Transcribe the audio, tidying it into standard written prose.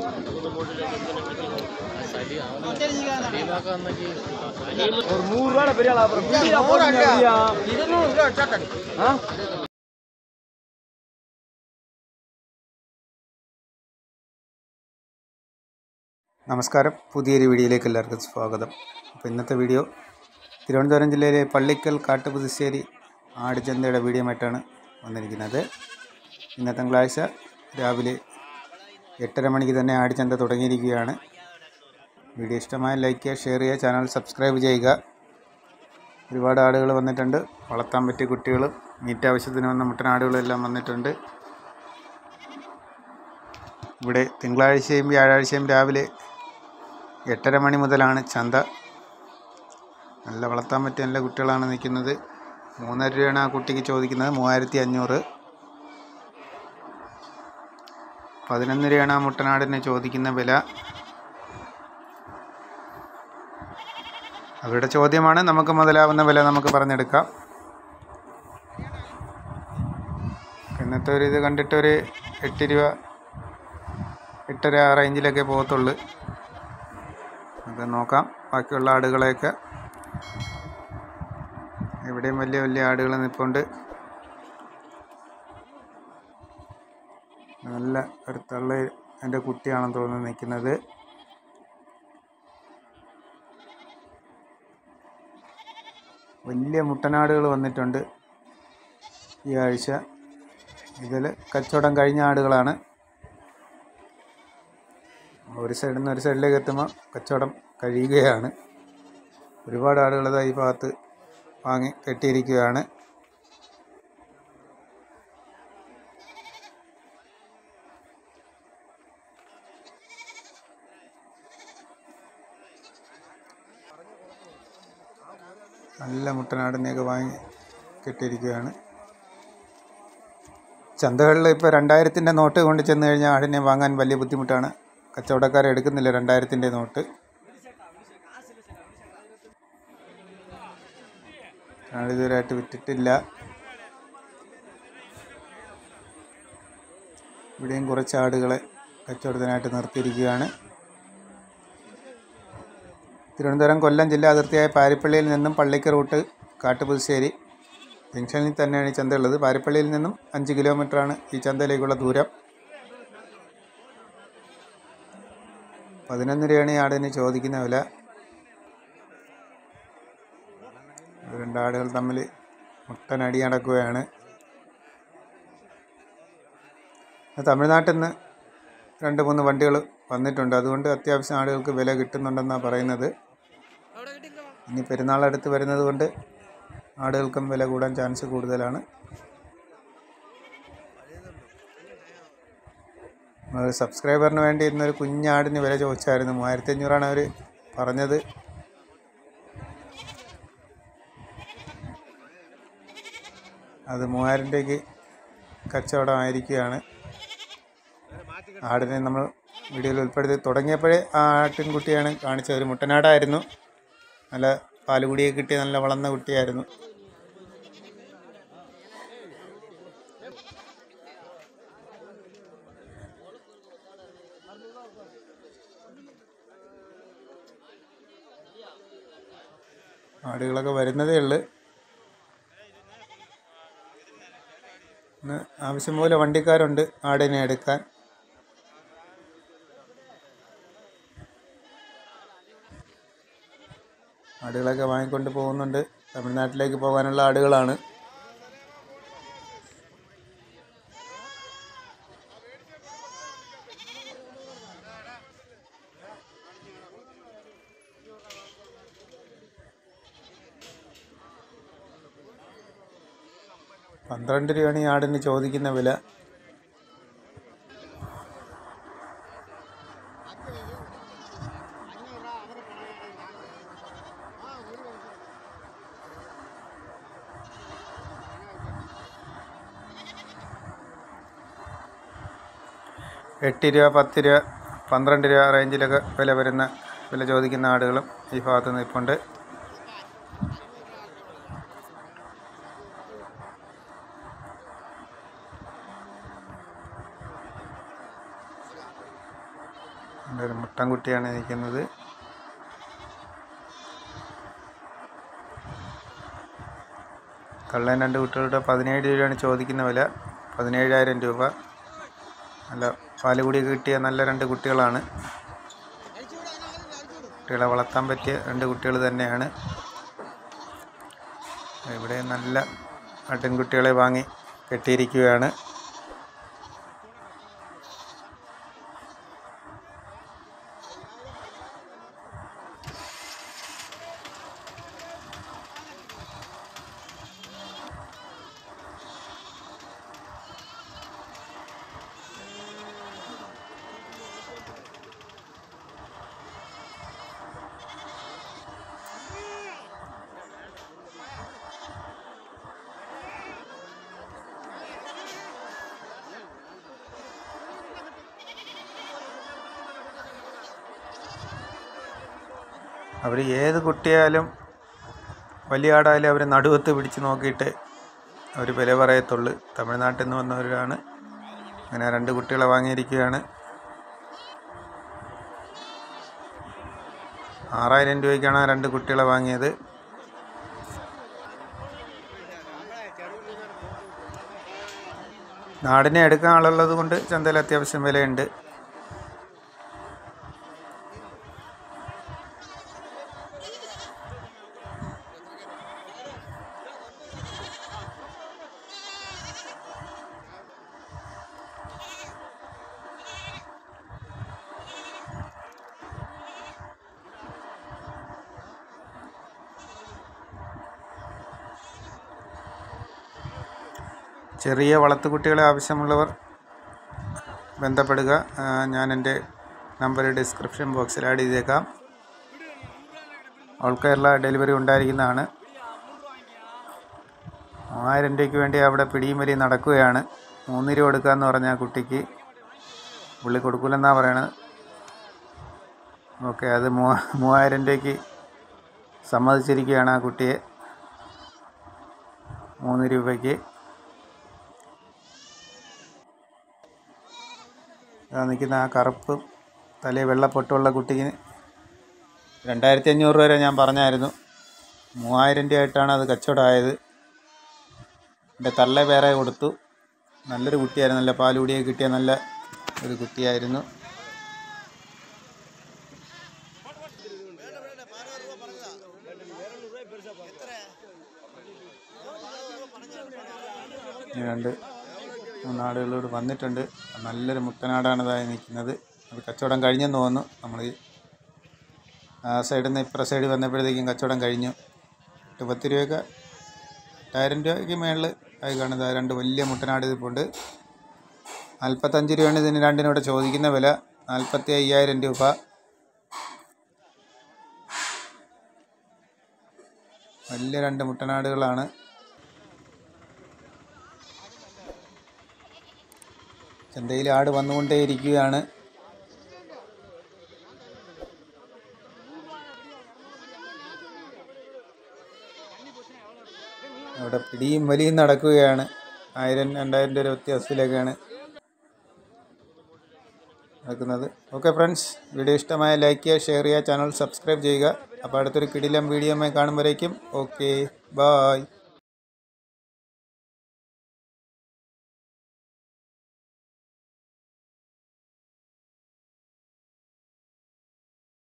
നമസ്കാരം, പുതിയൊരു വീഡിയോയിലേക്ക് എല്ലാവർക്കും സ്വാഗതം. അപ്പോൾ ഇന്നത്തെ വീഡിയോ തിരുവനന്തപുരം ജില്ലയിലെ പള്ളിക്കൽ കാട്ടുപുതുശ്ശേരി ആടുചന്തയുടെ വീഡിയോ ആയിട്ടാണ് വന്നിരിക്കുന്നത്. ഇന്ന് തിങ്കളാഴ്ച രാവിലെ 8:30 മണിക്ക് തന്നെ ആടുചന്ത തുടങ്ങിയിരിക്കുകയാണ്. വീഡിയോ ഇഷ്ടമായ ലൈക്ക് ചെയ്യുക, ഷെയർ ചെയ്യുക, ചാനൽ സബ്സ്ക്രൈബ് ചെയ്യുക. ഒരുപാട് ആടുകൾ വന്നിട്ടുണ്ട്. വളർത്താൻ പറ്റിയ കുട്ടികളും മീറ്റ് ആവശ്യത്തിന് വന്ന മുട്ടനാടുകളെല്ലാം വന്നിട്ടുണ്ട്. ഇവിടെ തിങ്കളാഴ്ചയും വ്യാഴാഴ്ചയും രാവിലെ 8:30 മണി മുതലാണ് ചന്ത. നല്ല വളർത്താൻ പറ്റിയ നല്ല കുട്ടികളാണ് നിൽക്കുന്നത്. 3.5 രൂപയാണ് ആ കുട്ടിക്ക് ചോദിക്കുന്നത്. 3500. 11 രൂപയാണ് ആ മുട്ടനാടിന് ചോദിക്കുന്ന വില. അവരുടെ ചോദ്യമാണ്, നമുക്ക് മുതലാവുന്ന വില നമുക്ക് പറഞ്ഞെടുക്കാം. ഇന്നത്തെ ഒരു ഇത് കണ്ടിട്ടൊരു 8 രൂപ 8.5 റേഞ്ചിലൊക്കെ പോകത്തുള്ളൂ. നമുക്ക് നോക്കാം ബാക്കിയുള്ള ആടുകളെയൊക്കെ. ഇവിടെയും വലിയ വലിയ ആടുകൾ നിൽപ്പുണ്ട്. നല്ല ഒരു തള്ള എൻ്റെ കുട്ടിയാണെന്ന് തോന്നുന്നു നിൽക്കുന്നത്. വലിയ മുട്ടനാടുകൾ വന്നിട്ടുണ്ട് ഈ ആഴ്ച. ഇതിൽ കച്ചവടം കഴിഞ്ഞ ആടുകളാണ്. ഒരു സൈഡിൽ നിന്ന് ഒരു സൈഡിലേക്ക് എത്തുമ്പോൾ കച്ചവടം കഴിയുകയാണ്. ഒരുപാട് ആടുകൾ ഈ ഭാഗത്ത് വാങ്ങി കെട്ടിയിരിക്കുകയാണ്. നല്ല മുട്ടനാടിനെയൊക്കെ വാങ്ങി കെട്ടിയിരിക്കുകയാണ്. ചന്തകളിൽ ഇപ്പോൾ 2000-ൻ്റെ നോട്ട് കൊണ്ട് ചെന്ന് കഴിഞ്ഞാൽ ആടിനെ വാങ്ങാൻ വലിയ ബുദ്ധിമുട്ടാണ്. കച്ചവടക്കാരെ എടുക്കുന്നില്ല 2000-ൻ്റെ നോട്ട്. ഇതുവരെയായിട്ട് വിറ്റിട്ടില്ല. ഇവിടെയും കുറച്ച് ആടുകളെ കച്ചവടത്തിനായിട്ട് നിർത്തിയിരിക്കുകയാണ്. തിരുവനന്തപുരം കൊല്ലം ജില്ലാ അതിർത്തിയായ പാരിപ്പള്ളിയിൽ നിന്നും പള്ളിക്ക് റൂട്ട് കാട്ടുപുതുശ്ശേരി ജംഗ്ഷനിൽ തന്നെയാണ് ഈ ചന്തയുള്ളത്. പാരിപ്പള്ളിയിൽ നിന്നും 5 കിലോമീറ്ററാണ് ഈ ചന്തയിലേക്കുള്ള ദൂരം. 11 രൂപയാണ് ഈ ആടിന് ചോദിക്കുന്ന വില. രണ്ടാടുകൾ തമ്മിൽ മുട്ടനടി നടക്കുകയാണ്. തമിഴ്നാട്ടിൽ നിന്ന് 2-3 വണ്ടികൾ വന്നിട്ടുണ്ട്. അതുകൊണ്ട് അത്യാവശ്യം ആടുകൾക്ക് വില കിട്ടുന്നുണ്ടെന്നാണ് പറയുന്നത്. ഇനി പെരുന്നാൾ അടുത്ത് വരുന്നത് കൊണ്ട് ആടുകൾക്കും വില കൂടാൻ ചാൻസ് കൂടുതലാണ്. സബ്സ്ക്രൈബറിന് വേണ്ടി ഇന്നൊരു കുഞ്ഞാടിന് വില ചോദിച്ചായിരുന്നു. 3500 അവർ പറഞ്ഞത്. അത് 3000 രൂപയ്ക്ക് കച്ചവടമായിരിക്കുകയാണ്. ആടിനെ നമ്മൾ വീഡിയോയിൽ ഉൾപ്പെടുത്തി തുടങ്ങിയപ്പോഴേ ആ ആട്ടിൻകുട്ടിയാണ് കാണിച്ചത്. ഒരു മുട്ടനാടായിരുന്നു. നല്ല പാലുകുടിയൊക്കെ കിട്ടിയ നല്ല വളർന്ന കുട്ടിയായിരുന്നു. ആടുകളൊക്കെ വരുന്നതേ ഉള്ളു. ആവശ്യം പോലെ വണ്ടിക്കാരുണ്ട് ആടിനെ എടുക്കാൻ. ആടുകളൊക്കെ വാങ്ങിക്കൊണ്ട് പോകുന്നുണ്ട്. തമിഴ്നാട്ടിലേക്ക് പോകാനുള്ള ആടുകളാണ്. പന്ത്രണ്ട് രൂപയാണ് ഈ ആടിന് ചോദിക്കുന്ന വില. എട്ട് രൂപ, 10 രൂപ, 12 രൂപ റേഞ്ചിലൊക്കെ വില ചോദിക്കുന്ന ആടുകളും ഈ ഭാഗത്ത് നിൽപ്പുണ്ട്. ഒരു മുട്ടൻകുട്ടിയാണ് നിൽക്കുന്നത്. കള്ളൻ 2 കുട്ടികളുടെ 17 രൂപയാണ് ചോദിക്കുന്ന വില. 17,000 രൂപ. നല്ല പാലുകൂടിയൊക്കെ കിട്ടിയ നല്ല 2 കുട്ടികളാണ്. കുട്ടികളെ വളർത്താൻ പറ്റിയ 2 കുട്ടികൾ തന്നെയാണ്. ഇവിടെ നല്ല ആട്ടിൻകുട്ടികളെ വാങ്ങി കെട്ടിയിരിക്കുകയാണ്. അവർ ഏത് കുട്ടിയായാലും വലിയ ആടായാലും അവർ നടുവത്ത് പിടിച്ച് നോക്കിയിട്ട് അവർ വില പറയത്തുള്ളൂ. തമിഴ്നാട്ടിൽ നിന്ന് വന്നവരാണ്. അങ്ങനെ 2 കുട്ടികളെ വാങ്ങിയിരിക്കുകയാണ്. 6,000 രൂപയ്ക്കാണ് 2 കുട്ടികളെ വാങ്ങിയത്. നാടിനെ എടുക്കാൻ ആളുള്ളത് കൊണ്ട് ചന്തയിൽ അത്യാവശ്യം വിലയുണ്ട്. ചെറിയ വളർത്തുകുട്ടികളെ ആവശ്യമുള്ളവർ ബന്ധപ്പെടുക. ഞാൻ എൻ്റെ നമ്പർ ഡിസ്ക്രിപ്ഷൻ ബോക്സിൽ ആഡ് ചെയ്തേക്കാം. ഓൾ കേരള ഡെലിവറി ഉണ്ടായിരിക്കുന്നതാണ്. 3,000 രൂപയ്ക്ക് വേണ്ടി അവിടെ പിടിയും വലിയും നടക്കുകയാണ്. 3 രൂപ കൊടുക്കാമെന്ന് പറഞ്ഞ ആ കുട്ടിക്ക് പുള്ളി കൊടുക്കില്ലെന്നാണ് പറയണത്. ഓക്കെ, അത് 3,000 രൂപയ്ക്ക് സമ്മതിച്ചിരിക്കുകയാണ് ആ കുട്ടിയെ. 3 രൂപയ്ക്ക്. നിൽക്കുന്ന ആ കറുപ്പ് തലേ വെള്ളപ്പൊട്ടുള്ള കുട്ടിക്ക് 2,500 വരെ ഞാൻ പറഞ്ഞായിരുന്നു. 3,000 രൂപയായിട്ടാണ് അത് കച്ചവടമായത്. എൻ്റെ തള്ള വേറെ കൊടുത്തു. നല്ലൊരു കുട്ടിയായിരുന്നു. നല്ല പാലുകൂടിയൊക്കെ കിട്ടിയ നല്ല ഒരു കുട്ടിയായിരുന്നു. രണ്ട് 3 ആടുകളോട് വന്നിട്ടുണ്ട്. നല്ലൊരു മുട്ടനാടാണ് ഇതായി നിൽക്കുന്നത്. അത് കച്ചവടം കഴിഞ്ഞെന്ന് തോന്നുന്നു. നമ്മൾ ആ സൈഡിൽ നിന്ന് ഇപ്പുറ സൈഡിൽ വന്നപ്പോഴത്തേക്കും കച്ചവടം കഴിഞ്ഞു. 10 രൂപയൊക്കെ 8,000 രൂപയ്ക്ക് മേളിൽ ആയി കാണുന്നത്. 2 വലിയ മുട്ടനാട് ഇതിപ്പോണ്ട്. 45 രൂപയാണ് ഇതിന് 2-നോടെ ചോദിക്കുന്ന വില. 45,000 രൂപ. വലിയ 2 മുട്ടനാടുകളാണ്. ചന്തയിൽ ആട് വന്നുകൊണ്ടേയിരിക്കുകയാണ്. അവിടെ പിടിയും വലിയും നടക്കുകയാണ്. 1,000-2,000 രൂപ വ്യത്യാസത്തിലൊക്കെയാണ് നടക്കുന്നത്. ഓക്കെ ഫ്രണ്ട്സ്, വീഡിയോ ഇഷ്ടമായ ലൈക്ക് ചെയ്യുക, ഷെയർ ചെയ്യുക, ചാനൽ സബ്സ്ക്രൈബ് ചെയ്യുക. അപ്പോൾ അടുത്തൊരു കിടിലം വീഡിയോയുമായി കാണുമ്പോഴേക്കും ഓക്കെ, ബായ്.